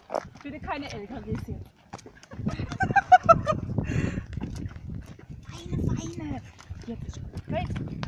Bitte keine LKWs jetzt. Feine. Jetzt ist gut. Great.